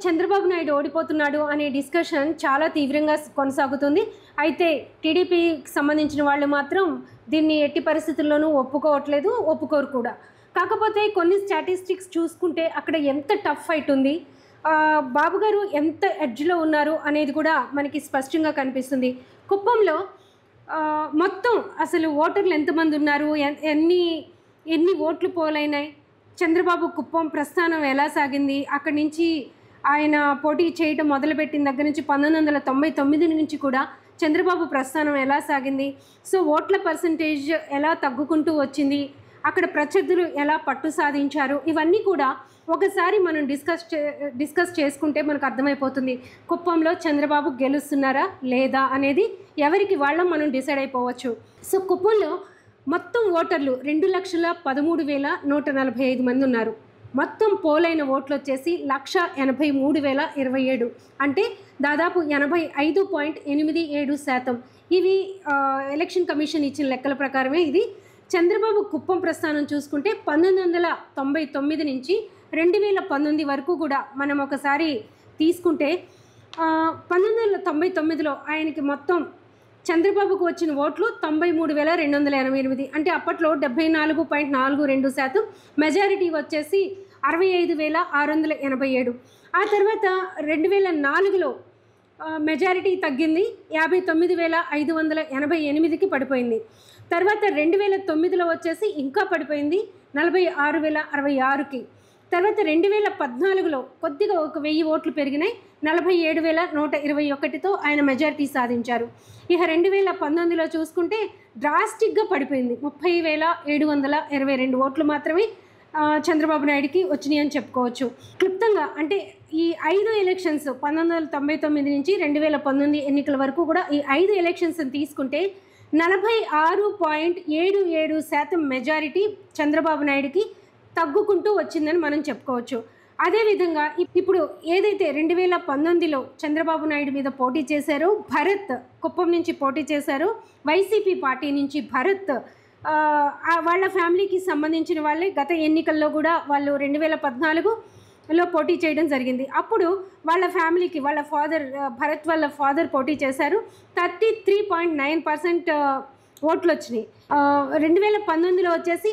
చంద్రబాబు నాయుడు ఓడిపోతున్నాడు అనే డిస్కషన్ చాలా తీవ్రంగా కొనసాగుతుంది. అయితే టీడీపీకి సంబంధించిన వాళ్ళు మాత్రం దీన్ని ఎట్టి పరిస్థితుల్లోనూ ఒప్పుకోవట్లేదు, ఒప్పుకోరు కూడా. కాకపోతే కొన్ని స్టాటిస్టిక్స్ చూసుకుంటే అక్కడ ఎంత టఫ్ ఫైట్ ఉంది, బాబు గారు ఎంత ఎడ్జ్లో ఉన్నారు అనేది కూడా మనకి స్పష్టంగా కనిపిస్తుంది. కుప్పంలో మొత్తం అసలు ఓటర్లు ఎంతమంది ఉన్నారు, ఎన్ని ఓట్లు పోలైనాయి, చంద్రబాబు కుప్పం ప్రస్థానం ఎలా సాగింది, అక్కడి నుంచి ఆయన పోటీ చేయడం మొదలుపెట్టిన దగ్గర నుంచి 1999 నుంచి కూడా చంద్రబాబు ప్రస్థానం ఎలా సాగింది, సో ఓట్ల పర్సంటేజ్ ఎలా తగ్గుకుంటూ వచ్చింది, అక్కడ ప్రత్యర్థులు ఎలా పట్టు సాధించారు, ఇవన్నీ కూడా ఒకసారి మనం డిస్కస్ చేసుకుంటే మనకు అర్థమైపోతుంది. కుప్పంలో చంద్రబాబు గెలుస్తున్నారా లేదా అనేది ఎవరికి వాళ్ళం మనం డిసైడ్ అయిపోవచ్చు. సో కుప్పంలో మొత్తం ఓటర్లు 2,13,145 మంది ఉన్నారు. మొత్తం పోలైన ఓట్లు వచ్చేసి 1,83,027, అంటే దాదాపు 85.87%. ఇవి ఎలక్షన్ కమిషన్ ఇచ్చిన లెక్కల ప్రకారమే. ఇది చంద్రబాబు కుప్పం ప్రస్థానం చూసుకుంటే 1999 నుంచి 2019 వరకు కూడా మనం ఒకసారి తీసుకుంటే 1999లో ఆయనకి మొత్తం చంద్రబాబుకు వచ్చిన ఓట్లు 93,288, అంటే అప్పట్లో 74.42%. మెజారిటీ వచ్చేసి 65,687. ఆ తర్వాత 2004లో మెజారిటీ తగ్గింది, 59,588కి పడిపోయింది. తర్వాత 2009లో వచ్చేసి ఇంకా పడిపోయింది, 46,066కి. తర్వాత 2014లో కొద్దిగా 1,000 ఓట్లు పెరిగినాయి, 47,121తో ఆయన మెజారిటీ సాధించారు. ఇక 2019లో చూసుకుంటే డ్రాస్టిక్గా పడిపోయింది, 30,722 ఓట్లు మాత్రమే చంద్రబాబు నాయుడుకి వచ్చినాయి అని చెప్పుకోవచ్చు. క్లుప్తంగా అంటే ఈ 5 ఎలక్షన్స్ 1999 నుంచి 2019 ఎన్నికల వరకు కూడా ఈ 5 ఎలక్షన్స్ తీసుకుంటే 46.77% మెజారిటీ చంద్రబాబు నాయుడుకి తగ్గుకుంటూ వచ్చిందని మనం చెప్పుకోవచ్చు. అదేవిధంగా ఇప్పుడు ఏదైతే 2019లో చంద్రబాబు నాయుడు మీద పోటీ చేశారో, భరత్ కుప్పం నుంచి పోటీ చేశారో, వైసీపీ పార్టీ నుంచి భరత్, వాళ్ళ ఫ్యామిలీకి సంబంధించిన వాళ్ళే గత ఎన్నికల్లో కూడా వాళ్ళు 2014లో పోటీ చేయడం జరిగింది. అప్పుడు వాళ్ళ ఫ్యామిలీకి వాళ్ళ ఫాదర్, భరత్ వాళ్ళ ఫాదర్ పోటీ చేశారు, 33.9% ఓట్లు వచ్చినాయి. 2019లో వచ్చేసి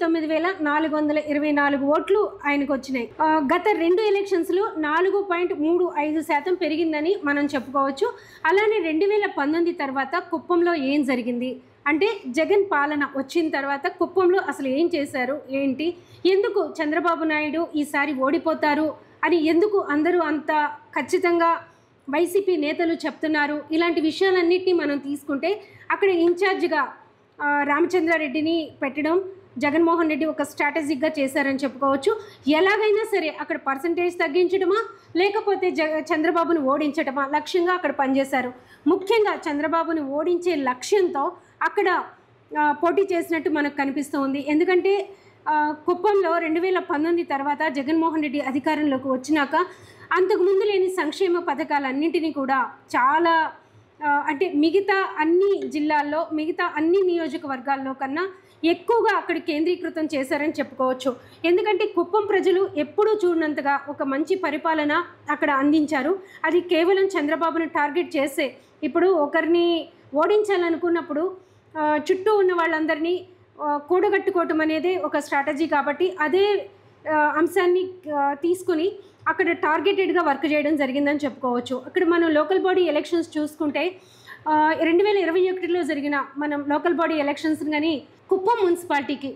69,424 ఓట్లు ఆయనకు వచ్చినాయి. గత 2 ఎలక్షన్స్లో 4.35% పెరిగిందని మనం చెప్పుకోవచ్చు. అలానే 2019 తర్వాత కుప్పంలో ఏం జరిగింది అంటే, జగన్ పాలన వచ్చిన తర్వాత కుప్పంలో అసలు ఏం చేశారు, ఏంటి, ఎందుకు చంద్రబాబు నాయుడు ఈసారి ఓడిపోతారు అని ఎందుకు అందరూ అంత ఖచ్చితంగా వైసీపీ నేతలు చెప్తున్నారు, ఇలాంటి విషయాలన్నింటినీ మనం తీసుకుంటే అక్కడ ఇన్ఛార్జిగా రామచంద్రారెడ్డిని పెట్టడం జగన్మోహన్ రెడ్డి ఒక స్ట్రాటజిక్గా చేశారని చెప్పుకోవచ్చు. ఎలాగైనా సరే అక్కడ పర్సంటేజ్ తగ్గించడమా లేకపోతే చంద్రబాబును ఓడించడమా లక్ష్యంగా అక్కడ పనిచేశారు. ముఖ్యంగా చంద్రబాబును ఓడించే లక్ష్యంతో అక్కడ పోటీ చేసినట్టు మనకు కనిపిస్తూ ఉంది. ఎందుకంటే కుప్పంలో 2019 తర్వాత జగన్మోహన్ రెడ్డి అధికారంలోకి వచ్చినాక అంతకుముందు లేని సంక్షేమ పథకాలన్నింటినీ కూడా చాలా అంటే మిగతా అన్ని జిల్లాల్లో, మిగతా అన్ని నియోజకవర్గాల్లో కన్నా ఎక్కువగా అక్కడ కేంద్రీకృతం చేశారని చెప్పుకోవచ్చు. ఎందుకంటే కుప్పం ప్రజలు ఎప్పుడూ చూడనంతగా ఒక మంచి పరిపాలన అక్కడ అందించారు. అది కేవలం చంద్రబాబును టార్గెట్ చేసే, ఇప్పుడు ఒకరిని ఓడించాలనుకున్నప్పుడు చుట్టూ ఉన్న వాళ్ళందరినీ కూడగట్టుకోవటం అనేది ఒక స్ట్రాటజీ. కాబట్టి అదే అంశాన్ని తీసుకుని అక్కడ టార్గెటెడ్గా వర్క్ చేయడం జరిగిందని చెప్పుకోవచ్చు. అక్కడ మనం లోకల్ బాడీ ఎలక్షన్స్ చూసుకుంటే 2021లో జరిగిన మనం లోకల్ బాడీ ఎలక్షన్స్ కానీ కుప్పం మున్సిపాలిటీకి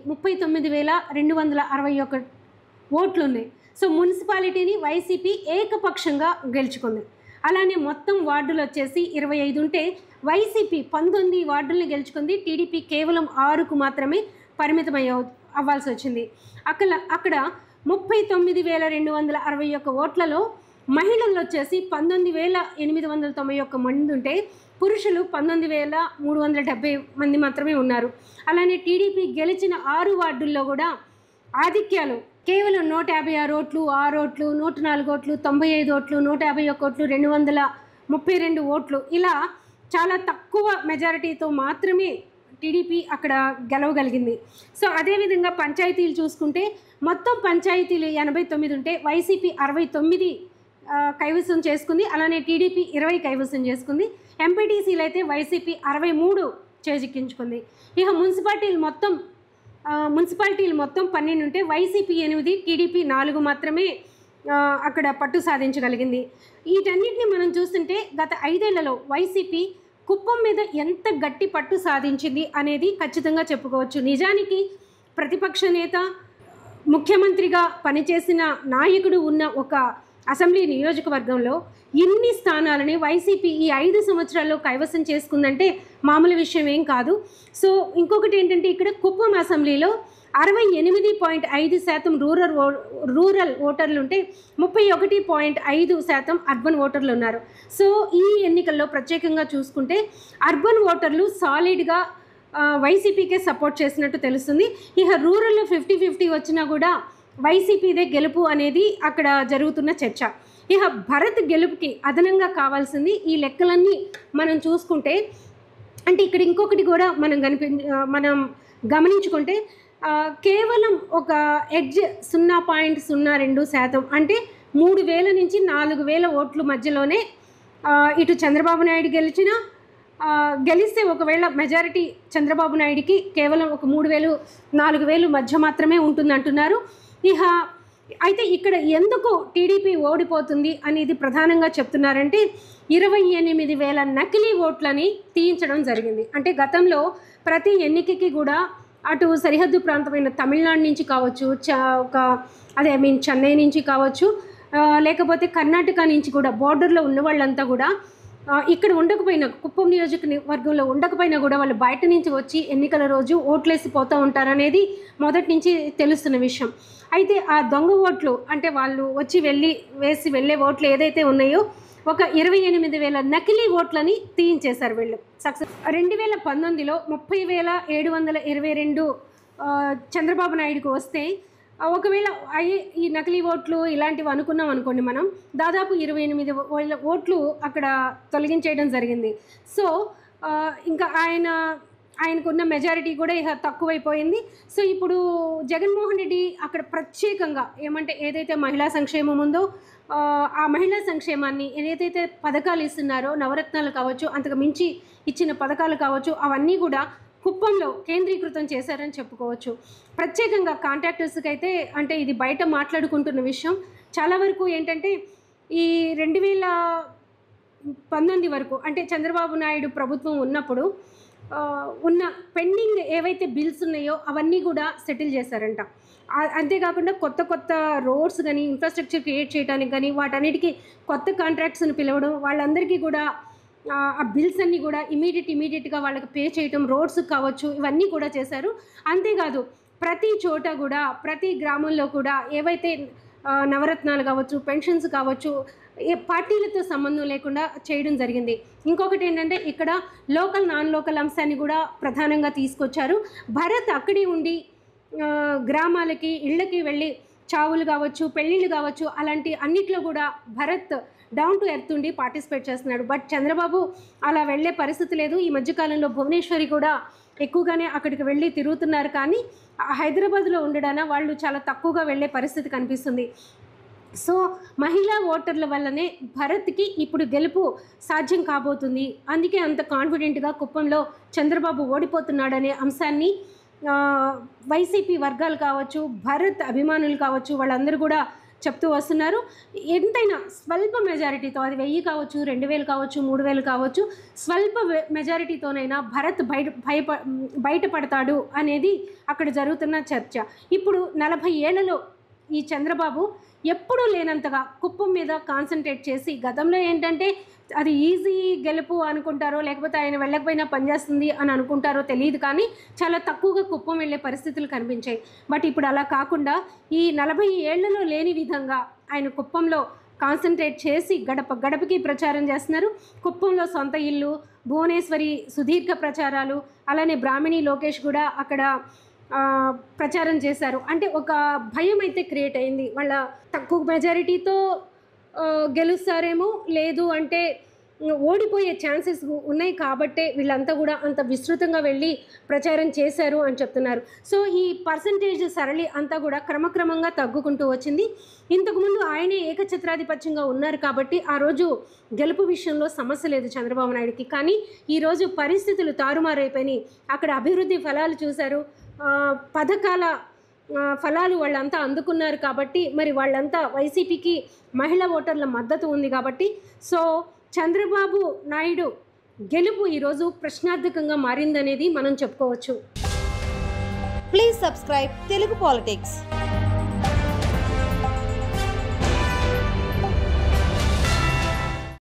39,261 ఓట్లు ఉన్నాయి. సో మున్సిపాలిటీని వైసీపీ ఏకపక్షంగా గెలుచుకుంది. అలానే మొత్తం వార్డులు వచ్చేసి 25 ఉంటే వైసీపీ 19 వార్డుల్ని గెలుచుకుంది, టీడీపీ కేవలం 6కు మాత్రమే అవ్వాల్సి వచ్చింది. అక్కడ 39,261 ఓట్లలో మహిళలు వచ్చేసి 19,891 మంది ఉంటే పురుషులు 19,370 మంది మాత్రమే ఉన్నారు. అలానే టీడీపీ గెలిచిన 6 వార్డుల్లో కూడా ఆధిక్యాలు కేవలం 156 ఓట్లు, 6 ఓట్లు, 104 ఓట్లు, 95 ఓట్లు, 151 ఓట్లు, 232 ఓట్లు, ఇలా చాలా తక్కువ మెజారిటీతో మాత్రమే టీడీపీ అక్కడ గెలవగలిగింది. సో అదేవిధంగా పంచాయతీలు చూసుకుంటే మొత్తం పంచాయతీలు 89 ఉంటే వైసీపీ 69 కైవసం చేసుకుంది. అలానే టీడీపీ 20 కైవసం చేసుకుంది. ఎంపీటీసీలు అయితే వైసీపీ 63 చేజిక్కించుకుంది. ఇక మున్సిపాలిటీలు మొత్తం 12 ఉంటే వైసీపీ 8, టీడీపీ 4 మాత్రమే అక్కడ పట్టు సాధించగలిగింది. వీటన్నిటిని మనం చూస్తుంటే గత 5 ఏళ్లలో వైసీపీ కుప్పం మీద ఎంత గట్టి పట్టు సాధించింది అనేది ఖచ్చితంగా చెప్పుకోవచ్చు. నిజానికి ప్రతిపక్ష నేత, ముఖ్యమంత్రిగా పనిచేసిన నాయకుడు ఉన్న ఒక అసెంబ్లీ నియోజకవర్గంలో ఇన్ని స్థానాలని వైసీపీ ఈ 5 సంవత్సరాల్లో కైవసం చేసుకుందంటే మామూలు విషయం ఏం కాదు. సో ఇంకొకటి ఏంటంటే ఇక్కడ కుప్పం అసెంబ్లీలో 68.5% రూరల్ ఓటర్లు ఉంటే 31.5% అర్బన్ ఓటర్లు ఉన్నారు. సో ఈ ఎన్నికల్లో ప్రత్యేకంగా చూసుకుంటే అర్బన్ ఓటర్లు సాలిడ్గా వైసీపీకే సపోర్ట్ చేసినట్టు తెలుస్తుంది. ఇక రూరల్లో 50-50 వచ్చినా కూడా వైసీపీదే గెలుపు అనేది అక్కడ జరుగుతున్న చర్చ. ఇక భరత్ గెలుపుకి అదనంగా కావాల్సింది ఈ లెక్కలన్నీ మనం చూసుకుంటే, అంటే ఇక్కడ ఇంకొకటి కూడా మనం గమనించుకుంటే కేవలం ఒక ఎడ్జ్ 0.02% అంటే 3,000 నుంచి 4,000 ఓట్ల మధ్యలోనే ఇటు చంద్రబాబు నాయుడు గెలిస్తే ఒకవేళ మెజారిటీ చంద్రబాబు నాయుడికి కేవలం ఒక 3,000-4,000 మధ్య మాత్రమే ఉంటుందంటున్నారు. ఇక అయితే ఇక్కడ ఎందుకు టీడీపీ ఓడిపోతుంది అనేది ప్రధానంగా చెప్తున్నారంటే 28,000 నకిలీ ఓట్లని తీయించడం జరిగింది. అంటే గతంలో ప్రతి ఎన్నికకి కూడా అటు సరిహద్దు ప్రాంతమైన తమిళనాడు నుంచి కావచ్చు, చెన్నై నుంచి కావచ్చు, లేకపోతే కర్ణాటక నుంచి కూడా బోర్డర్లో ఉన్న వాళ్ళంతా కూడా ఇక్కడ ఉండకపోయినా, కుప్పం నియోజకవర్గంలో ఉండకపోయినా కూడా వాళ్ళు బయట నుంచి వచ్చి ఎన్నికల రోజు ఓట్లేసి పోతూ ఉంటారనేది మొదటి నుంచి తెలుస్తున్న విషయం. అయితే ఆ దొంగ ఓట్లు అంటే వాళ్ళు వచ్చి వెళ్ళే ఓట్లు ఏదైతే ఉన్నాయో ఒక 28,000 నకిలీ ఓట్లని తీయించేశారు వీళ్ళు. సక్సెస్ 2019లో 30,722 చంద్రబాబు నాయుడుకు వస్తే ఒకవేళ ఈ నకిలీ ఓట్లు ఇలాంటివి అనుకున్నాం అనుకోండి, మనం దాదాపు 28,000 ఓట్లు అక్కడ తొలగించేయడం జరిగింది. సో ఇంకా ఆయనకున్న మెజారిటీ కూడా ఇక తక్కువైపోయింది. సో ఇప్పుడు జగన్మోహన్ రెడ్డి అక్కడ ప్రత్యేకంగా ఏదైతే మహిళా సంక్షేమం ఉందో ఆ మహిళా సంక్షేమాన్ని ఏదైతే పథకాలు ఇస్తున్నారో, నవరత్నాలు కావచ్చు, అంతకు మించి ఇచ్చిన పథకాలు కావచ్చు, అవన్నీ కూడా కుప్పంలో కేంద్రీకృతం చేశారని చెప్పుకోవచ్చు. ప్రత్యేకంగా కాంట్రాక్టర్స్కి అయితే అంటే ఇది బయట మాట్లాడుకుంటున్న విషయం. చాలా వరకు ఏంటంటే ఈ 2019 వరకు అంటే చంద్రబాబు నాయుడు ప్రభుత్వం ఉన్నప్పుడు ఉన్న పెండింగ్ ఏవైతే బిల్స్ ఉన్నాయో అవన్నీ కూడా సెటిల్ చేశారంట. అంతేకాకుండా కొత్త రోడ్స్ కానీ ఇన్ఫ్రాస్ట్రక్చర్ క్రియేట్ చేయడానికి కానీ వాటన్నిటికీ కొత్త కాంట్రాక్ట్స్ని పిలవడం, వాళ్ళందరికీ కూడా ఆ బిల్స్ అన్నీ కూడా ఇమీడియట్గా వాళ్ళకి పే చేయటం, రోడ్స్ కావచ్చు, ఇవన్నీ కూడా చేశారు. అంతేకాదు ప్రతి చోట కూడా ప్రతి గ్రామంలో కూడా ఏవైతే నవరత్నాలు కావచ్చు, పెన్షన్స్ కావచ్చు, ఏ పార్టీలతో సంబంధం లేకుండా చేయడం జరిగింది. ఇంకొకటి ఏంటంటే ఇక్కడ లోకల్ నాన్ లోకల్ అంశాన్ని కూడా ప్రధానంగా తీసుకొచ్చారు. భరత్ అక్కడే ఉండి గ్రామాలకి ఇళ్ళకి వెళ్ళి చావులు కావచ్చు, పెళ్ళిళ్ళు కావచ్చు, అలాంటి అన్నిట్లో కూడా భరత్ డౌన్ టు ఎర్త్ ఉండి పార్టిసిపేట్ చేస్తున్నాడు. బట్ చంద్రబాబు అలా వెళ్ళే పరిస్థితి లేదు. ఈ మధ్యకాలంలో భువనేశ్వరి కూడా ఎక్కువగానే అక్కడికి వెళ్ళి తిరుగుతున్నారు, కానీ హైదరాబాద్లో ఉండడాన వాళ్ళు చాలా తక్కువగా వెళ్ళే పరిస్థితి కనిపిస్తుంది. సో మహిళా ఓటర్ల వల్లనే భరత్కి ఇప్పుడు గెలుపు సాధ్యం కాబోతుంది. అందుకే అంత కాన్ఫిడెంట్గా కుప్పంలో చంద్రబాబు ఓడిపోతున్నాడనే అంశాన్ని వైసీపీ వర్గాలు కావచ్చు, భరత్ అభిమానులు కావచ్చు, వాళ్ళందరూ కూడా చెప్తూ వస్తున్నారు. ఎంతైనా స్వల్ప మెజారిటీతో, అది 1000 కావచ్చు, 2000 కావచ్చు, 3000 కావచ్చు, స్వల్ప మెజారిటీతోనైనా భరత్ బయటపడతాడు అనేది అక్కడ జరుగుతున్న చర్చ. ఇప్పుడు 40 ఏళ్లలో ఈ చంద్రబాబు ఎప్పుడూ లేనంతగా కుప్పం మీద కాన్సన్ట్రేట్ చేసి, గతంలో ఏంటంటే అది ఈజీ గెలుపు అనుకుంటారో లేకపోతే ఆయన వెళ్ళకపోయినా పనిచేస్తుంది అని అనుకుంటారో తెలియదు, కానీ చాలా తక్కువగా కుప్పం వెళ్ళే పరిస్థితులు కనిపించాయి. బట్ ఇప్పుడు అలా కాకుండా ఈ 40 ఏళ్లలో లేని విధంగా ఆయన కుప్పంలో కాన్సన్ట్రేట్ చేసి గడపకి ప్రచారం చేస్తున్నారు. కుప్పంలో సొంత ఇల్లు, భువనేశ్వరి సుదీర్ఘ ప్రచారాలు, అలానే బ్రాహ్మణి లోకేష్ కూడా అక్కడ ప్రచారం చేశారు. అంటే ఒక భయం అయితే క్రియేట్ అయింది, వాళ్ళ తక్కువ మెజారిటీతో గెలుస్తారేమో, లేదు అంటే ఓడిపోయే ఛాన్సెస్ ఉన్నాయి కాబట్టే వీళ్ళంతా కూడా అంత విస్తృతంగా వెళ్ళి ప్రచారం చేశారు అని చెప్తున్నారు. సో ఈ పర్సంటేజ్ సరళి అంతా కూడా క్రమక్రమంగా తగ్గుకుంటూ వచ్చింది. ఇంతకుముందు ఆయనే ఏకఛత్రాధిపత్యంగా ఉన్నారు కాబట్టి ఆ రోజు గెలుపు విషయంలో సమస్య లేదు చంద్రబాబు నాయుడుకి. కానీ ఈరోజు పరిస్థితులు తారుమారైపోయినాయి. అక్కడ అభివృద్ధి ఫలాలు చూశారు, పథకాల ఫలాలు వాళ్ళంతా అందుకున్నారు కాబట్టి మరి వాళ్ళంతా వైసీపీకి మహిళా ఓటర్ల మద్దతు ఉంది కాబట్టి సో చంద్రబాబు నాయుడు గెలుపు ఈరోజు ప్రశ్నార్థకంగా మారిందనేది మనం చెప్పుకోవచ్చు. Please subscribe Telugu politics.